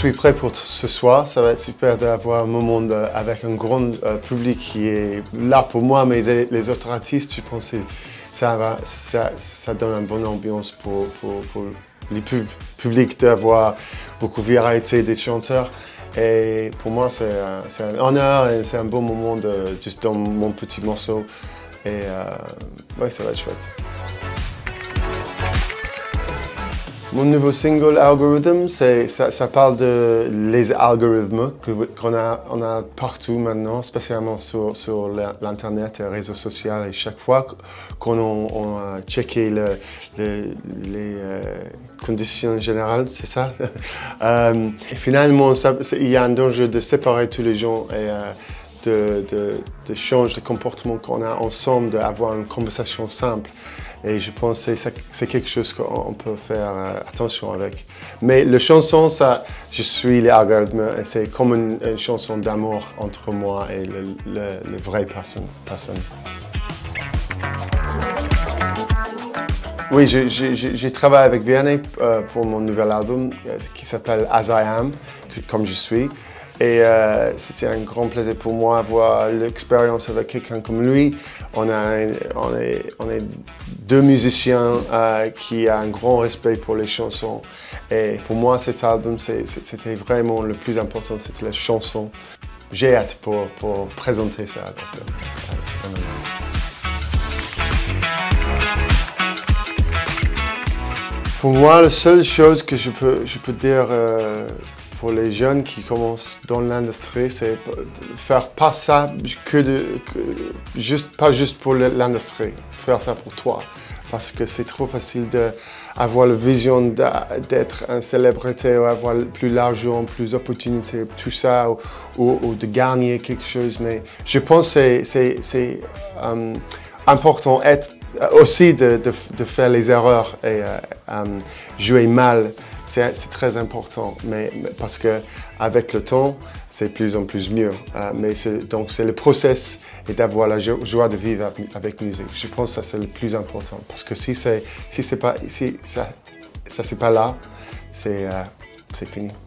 suis prêt pour ce soir. Ça va être super d'avoir un moment avec un grand public qui est là pour moi, mais les autres artistes, je pense que ça donne une bonne ambiance pour le public d'avoir beaucoup de variété des chanteurs. Et pour moi, c'est un honneur et c'est un bon moment juste dans mon petit morceau. Et ouais, ça va être chouette. Mon nouveau single Algorithm, ça parle de les algorithmes qu'on a partout maintenant, spécialement sur l'internet et les réseaux sociaux. Et chaque fois qu'on a checké les conditions générales, c'est ça. Et finalement, il y a un danger de séparer tous les gens et de changer de comportement qu'on a ensemble, d'avoir une conversation simple. Et je pense que c'est quelque chose qu'on peut faire attention avec. Mais la chanson, je suis les algorithmes, et c'est comme une chanson d'amour entre moi et le vrai personne. Oui, j'ai travaillé avec Vianney pour mon nouvel album qui s'appelle As I Am, comme je suis. Et c'est un grand plaisir pour moi d'avoir l'expérience avec quelqu'un comme lui. On est deux musiciens qui ont un grand respect pour les chansons. Et pour moi, cet album, c'était vraiment le plus important, c'était la chanson. J'ai hâte pour présenter ça avec eux. Pour moi, la seule chose que je peux dire pour les jeunes qui commencent dans l'industrie, c'est faire pas ça pas juste pour l'industrie, faire ça pour toi. Parce que c'est trop facile d'avoir la vision d'être une célébrité, ou avoir plus d'argent, plus d'opportunités, tout ça, ou de gagner quelque chose. Mais je pense que c'est important aussi de faire les erreurs et jouer mal. C'est très important, mais parce qu'avec le temps, c'est de plus en plus mieux. Donc c'est le process et d'avoir la joie de vivre avec musique. Je pense que ça c'est le plus important, parce que si ça c'est pas là, c'est fini.